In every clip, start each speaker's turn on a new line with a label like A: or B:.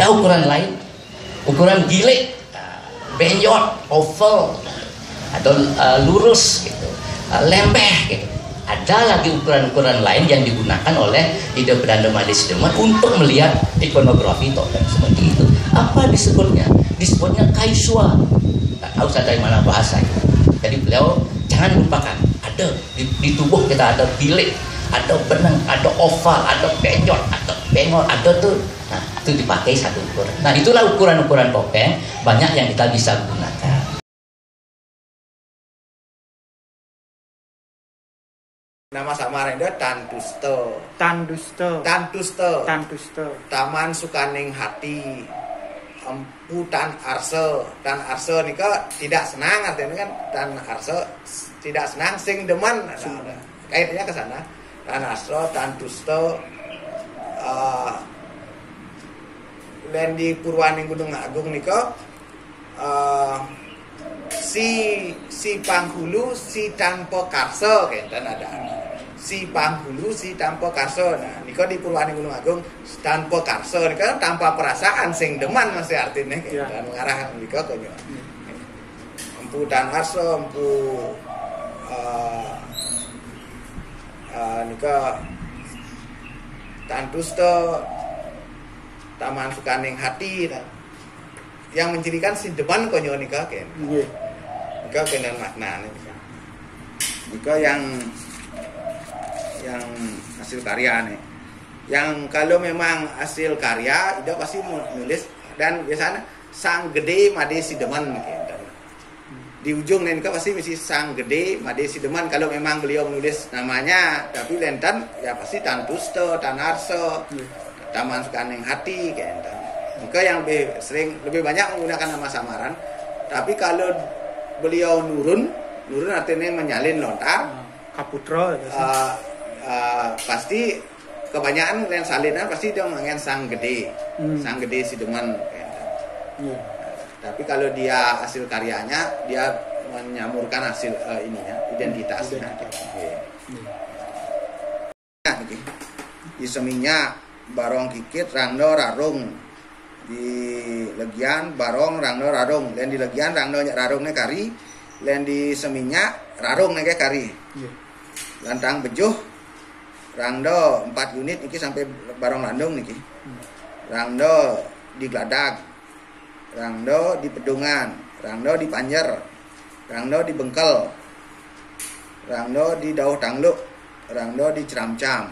A: Ada ukuran lain, ukuran gilik, benyot, oval, atau lurus gitu, lembeh gitu. Ada lagi ukuran-ukuran lain yang digunakan oleh Ida Pedanda Made Sideman untuk melihat ikonografi topeng seperti itu. Apa disebutnya? Disebutnya kaisua. Tak tahu saya dari mana bahasa itu. Jadi beliau jangan lupakan, ada di tubuh kita ada gilik, ada benang, ada oval, ada benyot, ada bengol, ada tuh. Nah, itu dipakai satu ukuran. Nah, itulah ukuran-ukuran topeng banyak yang kita bisa gunakan.
B: Nama samaran itu Tandusto. Taman Sukaning Hati. Empu Tan Arse. Tan Arse ini kok tidak senang, artinya kan Tan Arse tidak senang, sing deman. Nah, kaitannya ke sana. Tan Arse, Tandusto, dan di Purwaning Gunung Agung nih kok si Panghulu si tanpa karso kenten ada si Panghulu si tanpa karso. Nah niko di Purwaning Gunung Agung tanpa karso niko tanpa perasaan sing deman masih artinya kenten mengarah niko konyo empu tan karso empu niko Tandusto Taman Sukaning Hati yang mencirikan si depan konyo nikah kan. Nikah dengan makna nikah yang hasil karya nih. Yang kalau memang hasil karya itu pasti nulis dan biasanya sang gede Made Sideman gitu. Di ujung nikah pasti mesti sang gede Made Sideman kalau memang beliau menulis namanya, tapi lentan ya pasti Tandusto, Tanarso, Taman Sukaning Hati gitu. Maka yang lebih banyak menggunakan nama samaran. Tapi kalau beliau nurun artinya menyalin lontar,
C: Kaputra
B: pasti kebanyakan yang salinan pasti dia mengen sang gede Sideman. Tapi kalau dia hasil karyanya dia menyamurkan hasil identitasnya. Nah, di Seminyak Barong Kikit Rangdo Rarung, di Legian Barong Rangdo Rarung, dan di Legian Rangdo Rarungnya kari, dan di Seminyak Rarung nih kari. Lantang Bejuh Rangdo 4 unit niki sampai Barong Landung niki. Rangdo di Gladak, Rangdo di Pedungan, Rangdo di Panjer, Rangdo di Bengkel, Rangdo di Dauh Tangluk, Rangdo di Ceramcam.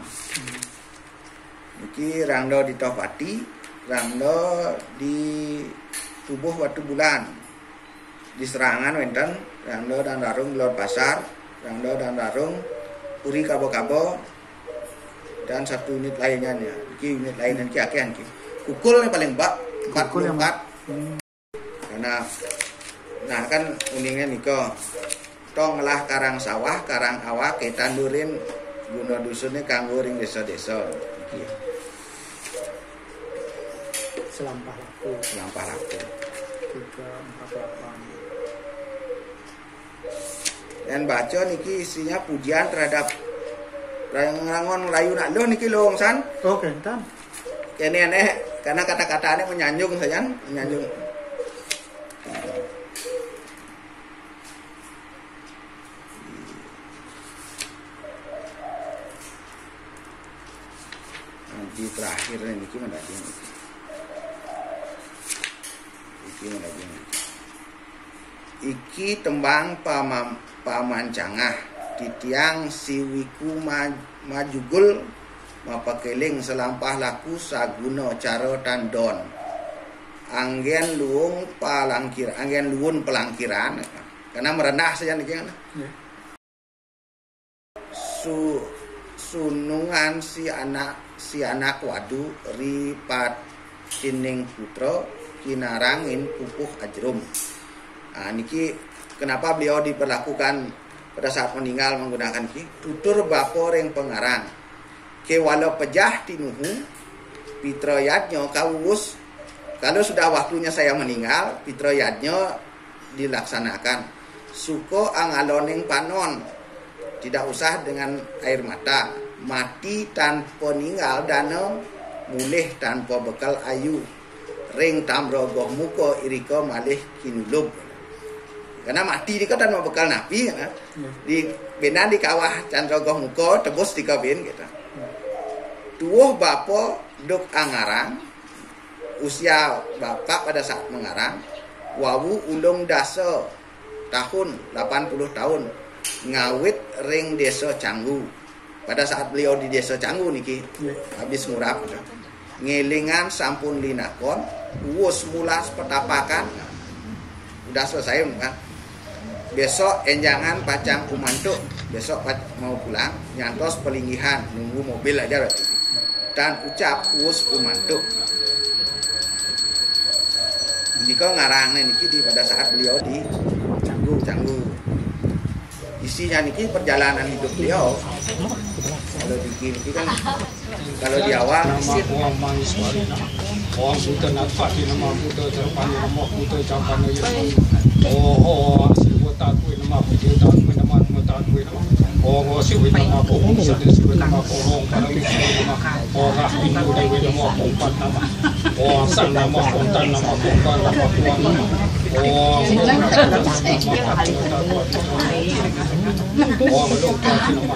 B: Niki Rangdo di Tohpati, Rangdo di Tubuh Watu Bulan, di Serangan wenten Rangdo dan Rarung di Lor Pasar, Rangdo dan Rarung Puri Kabo-Kabo, dan 1 unit lainnya ya. Niki unit lainnya niki akehan niki. Kukul yang paling bak 44. Karena nah kan uningnya niko tong ngelah karang sawah, karang awak ketandurin guna dusunnya kanggo ring desa-desa niki.
C: Selampah laku 348.
B: Dan baca niki isinya pujian terhadap rangon Melayu nak lo niki long san.
C: Oh kentan.
B: Kene karena kata-katanya menyanjung saja, menyanjung. Nanti terakhir niki mana dia niki. Iki tembang pamancangah titiang siwiku majugul mapakeling selampah laku saguno caro tandon anggen luung pelangkiran karena merendah saja nih kan. Sunungan si anak wadu ripat kining putra kinarangin pupuh ajrum. Nah, niki kenapa beliau diperlakukan pada saat meninggal menggunakan ki tutur bapor yang pengarang ke walau pejah tinuhu pitroyatnya kawus kalau sudah waktunya saya meninggal pitroyatnya dilaksanakan suko angaloning panon tidak usah dengan air mata mati tanpa ninggal dana mulih tanpa bekal ayu ring tamrogoh muko iriko malih kinulub. Karena mati di kan mau bekal napi ya. Di benan di kawah Candrogoh muko tebus di kabin gitu. Tuwuh bapo duk angarang usia bapak pada saat mengarang wawu ulung daso tahun 80 tahun ngawit ring desa Canggu. Pada saat beliau di desa Canggu niki habis ngurap ngelingan sampun linakon wus mulas petapakan udah selesai kan. Besok enjangan pacang kumantuk, besok mau pulang nyantos pelinggihan nunggu mobil aja berarti. Dan ucap wus kumantuk. Jika ngarang niki di pada saat beliau di Canggu. Isinya niki perjalanan hidup beliau. Kalau bikin itu kan kalau di awal oh sudah nafas di nama Buddha japan nama Buddha japan oh siwa takui nama Buddha takui nama takui oh siwa nama Buddha siwa nama Buddha nama oh Hindu dewi nama Empat nama oh Sang nama Kontan nama Kontan nama Tuan nama oh oh melukar nama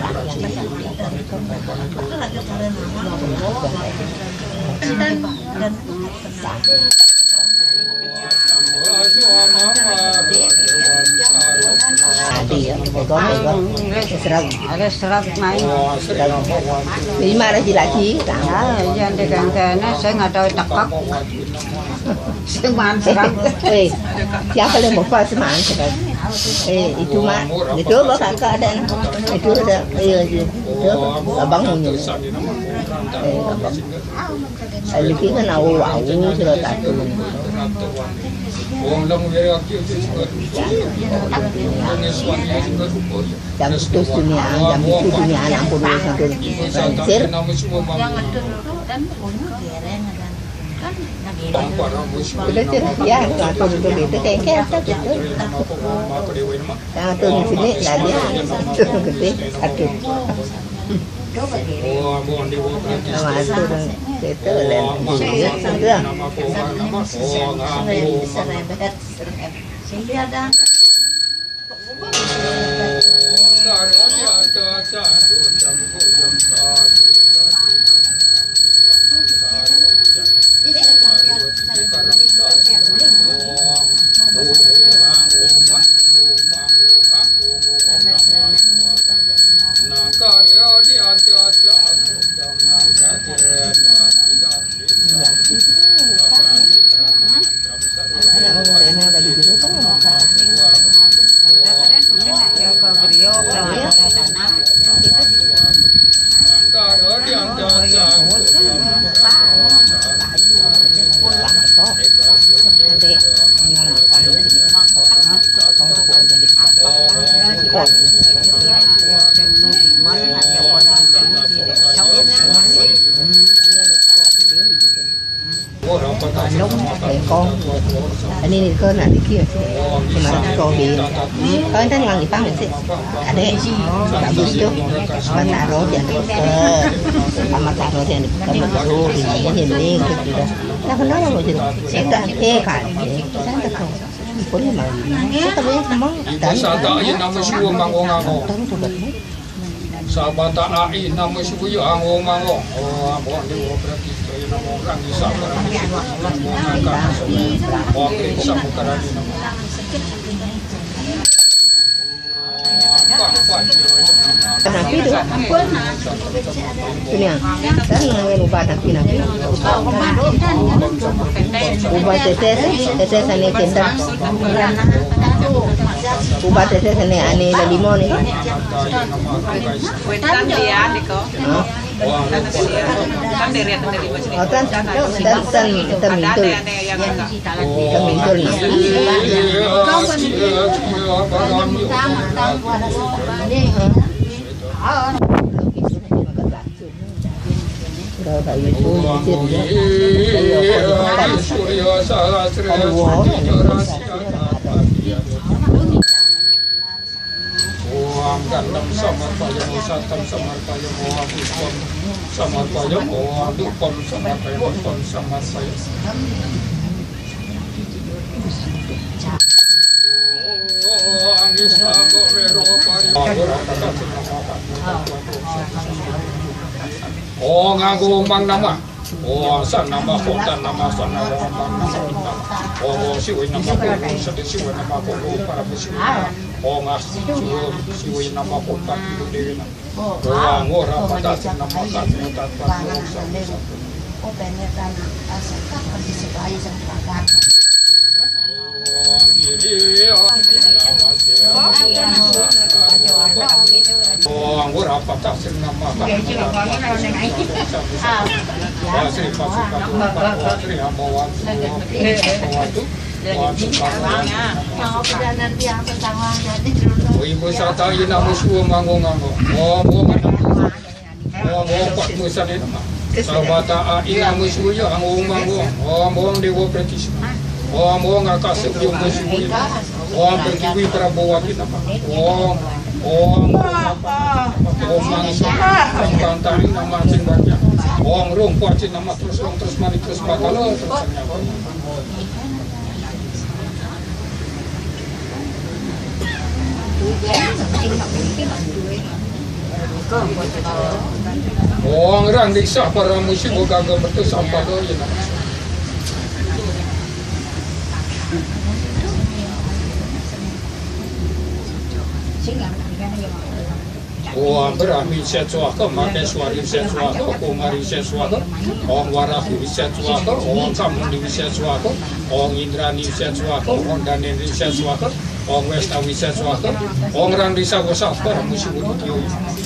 D: serag main. Di mana lagi? Yang dengan saya nggak tahu takak. Seman serag. Siapa yang mau pas seman serag? Itu mah itu bakal keadaan itu ada itu abang punya. Abang. Lagi kan awal sudah tahu. Jam itu dunia anak pun satu banjir. Ya, atur itu kayak gitu. Yang atur di sini lagi gede atur. Nama atur itu con ini ke nak dikira cuma kau di kau kan yang dipang sih ada bagus tu mata roh jadi mata roh jadi kamu baru ini gitu dah nak kenal mau jadi saya kan saya tak boleh mau kita boleh memang dan
E: sada ayin nama suwa mangong sabata ai nama suwa angong mangong oh abang dia berarti saya nama orang di sana oh kita bukan di nama
D: Napi tu, dunia. Dan yang ubah napi. Ubah tetes ane kenda. Ubah tetes ane limon ni.
F: Kan dia diko. Kan dari
D: Oh kan,
E: Gandam samar payung satam samar payung samar payung samar payung Oh ngaku mang nama. Oh san nama kota nama san nama nama. Oh siwin nama ko sedih siwin nama ko para besiwin. Oh ngas siwin nama kota itu dewi nama. Oh ngora pada nama kota kota.
F: Oh banyak kan asal partisipasi sama
E: Oh, anggur apa tak senama tak. Sri pasukan Sri Ambawan Ibu sata ina musuh nganggo. Oh, pak musa ni nama. Sabata ina musuh ya nganggo. Oh, dewa praktis. Oh, ngakasih yung musuh. Oh, pergi Prabowo kita pak. Mangsa pantari nama cing banyak. Rumput cing nama terus mani terus bakal terus. Ngerang diksa para musik gagal betul sampah do ya. Berami sesuatu, makan suari sesuatu, kumari sesuatu, warahu sesuatu, samudi sesuatu, indrani sesuatu, danen sesuatu, westawi sesuatu, randi sawasato, musuh itu.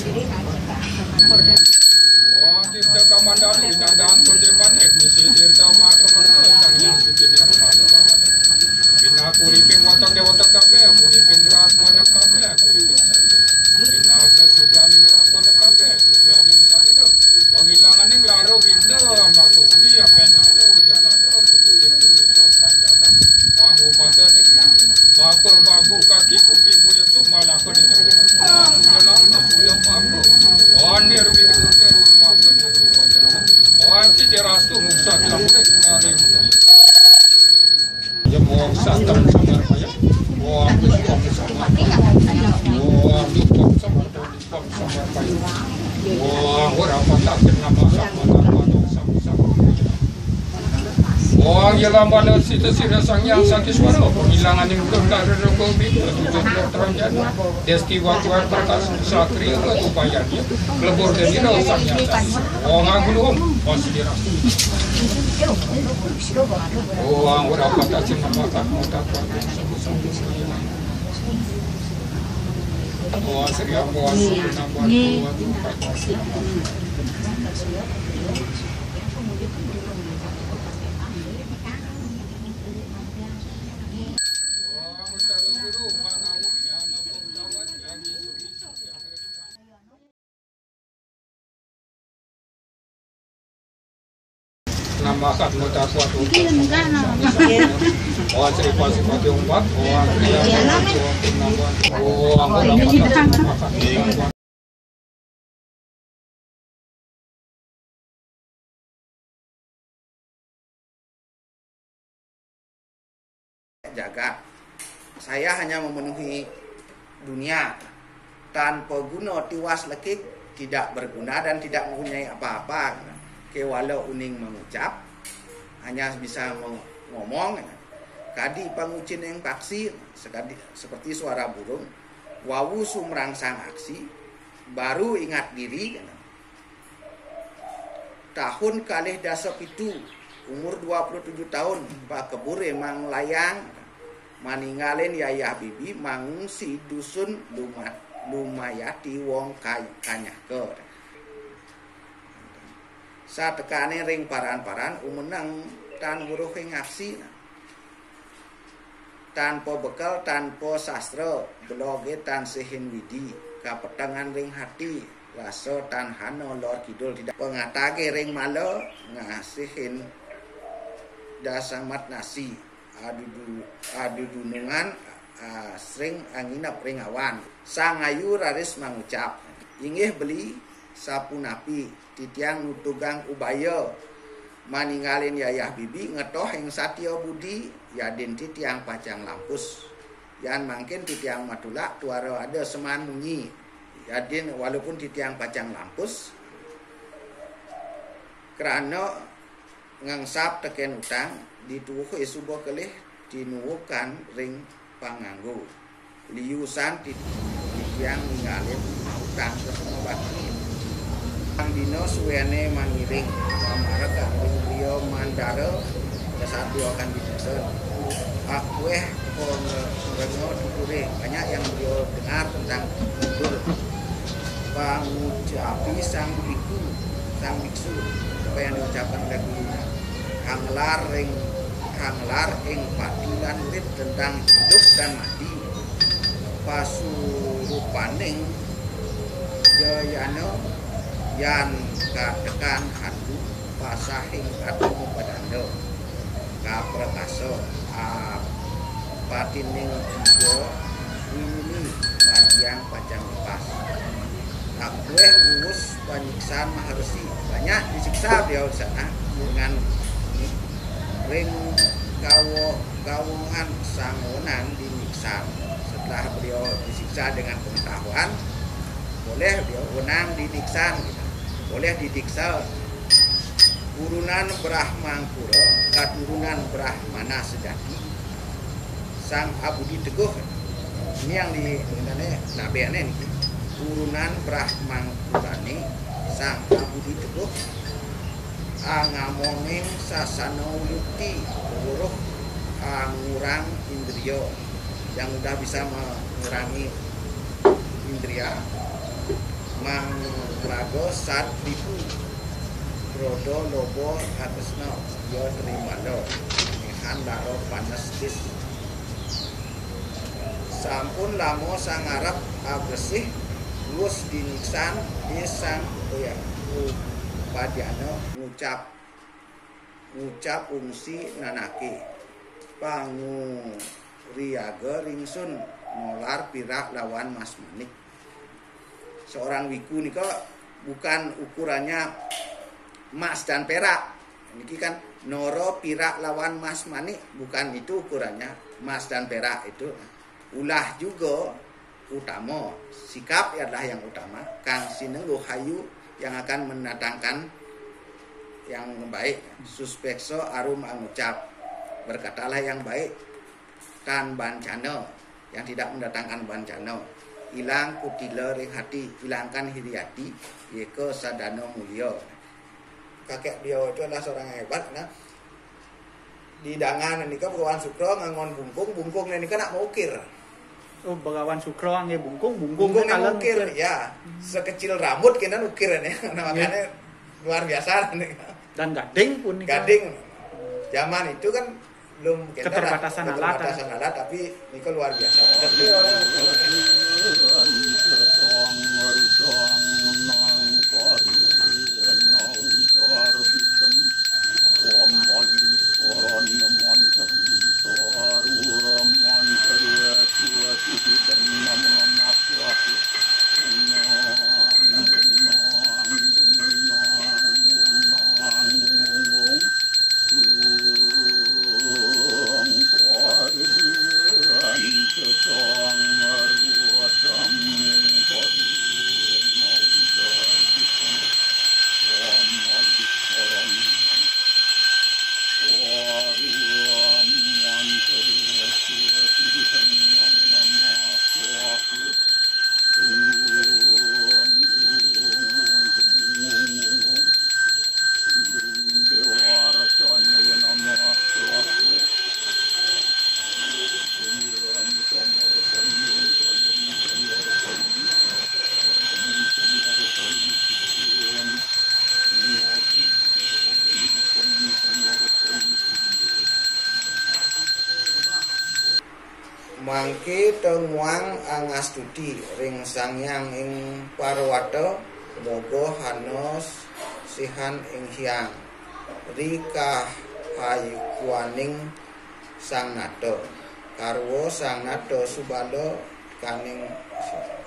E: Tirta kamandani nadang kundeman misi tirta makaman yang suci nirmala. Bina kuriping watak dewata kape, kuriping ras mana kape, kuriping sari. Bina ke suplaning ras mana kape, suplaning sari do. Panghilangan ng laro winda, makuni penalo jalan do, kukuling tujuh ranjana. Wangu pada niya, bapa babu kaki kupi buyat sumalakon ni nabi. Sudah lama sudah babu. Nir bikin teru pasal teru wajah. Ci derastu muksa sampai kemarin. Ya mau santam sama ya. Pom sama. Pom sama ya. Orang patah nama sama. Ialah mana sita-sita sang yang sakit suara penghilangan yang berkar rekobi tujuh teranjana destiwa tuan batas satria upayanya lebur dan tidak usahnya ngagulum pasti dirasa orang patah cina makan motak Sri Ambawan nama kat muda kuat Sri Pasipati Umpat
B: jaga. Saya hanya memenuhi dunia tanpa guna tiwas lekik, tidak berguna dan tidak mempunyai apa-apa. Walau uning mengucap, hanya bisa ngomong. Kadi pangucin yang paksi, seperti suara burung. Wawu sumrangsang aksi, baru ingat diri. Tahun kalih dasa pitu, umur 27 tahun, Pak Kebur emang layang, maninggalin Yayah Bibi, mangungsi dusun Lumayati wong Kanyake. Saat tekane ring paran-paran umenang tan buruh ing aksi tanpa bekal tanpa sastra bloge tan sihin widi kapetangan ring hati rasa tan hano lor kidul tidak pengatage ring malo ngasihin dasamat nasi adu dunungan sering anginap ring awan sang ayu raris mengucap inggih beli sapu napi titiang nutugang ubaya maninggalin Yayah Bibi ngetoh yang satya budi yadin titiang pacang lampus Yan mungkin titiang matula tuara ada seman munyi. Jadi walaupun titiang pacang lampus kerana ngangsap teken utang dituuh isubo kelih dinuukan ring panganggo. Liusan titiang ngalih utang semua bakti. Ang dino suwene mangiring pamara ka rio mandara saat dia akan dipesan. Aku banyak yang dia dengar tentang tutur pangucapi sang biksu apa yang diucapkan oleh gurunya hanglar ing padilan urip tentang hidup dan mati pasurupaning jayano yan katekan hatu pasahing atumu padando kaprakaso patining tiga ini magian pacang lepas. Aku urus penyiksaan maharsi banyak disiksa dia di sana dengan ring kawungan sangunan diniksa. Setelah beliau disiksa dengan pengetahuan, boleh dia wenang diniksa, gitu. Boleh didiksa urunan Brahmangkura, katurunan Brahmana sejati, sang abudi teguh. Ini yang di nabiane nih. Urunan Brahmangkurani sang abudi teguh angamoning sasano yukti uruh ngurang indrio yang udah bisa mengurangi indria mangrago sat biku rodo lobo atasna yo terima do ihan laro panestis sampun lamo sangarap bersih lus diniksan disang ya padiano ngucap ungsi nanaki pangu riaga ringsun molar pirak lawan Mas Manik. Seorang wiku nih kok bukan ukurannya emas dan perak. Ini kan noro pirak lawan Mas Manik, bukan itu ukurannya emas dan perak itu. Ulah juga utama, sikap adalah yang utama. Kang sinenggo hayu yang akan mendatangkan yang baik. Suspekso arum angucap, berkatalah yang baik. Kan bancana yang tidak mendatangkan bancana. Hilang kutila ring hati, hilangkan hiri hati, yeke sadano mulya. Kakek dia itu adalah seorang hebat, nah. Di dangan ini kan Begawan Sukro ngangon bungkung ini kan nak mau ukir.
C: Oh, Begawan Sukro angge bungkung
B: yang ukir, ya. Sekecil rambut kena ukirannya, nah, makanya luar biasa.
C: Dan gading pun.
B: Gading, zaman itu kan belum
C: keterbatasan
B: alat, tapi ini kan luar biasa. Mangke tenguang angastuti ring sangyang ing parwata bogo hanos sihan ing hyang rika hayuwaning sang nado karwo sang nado subalo kaning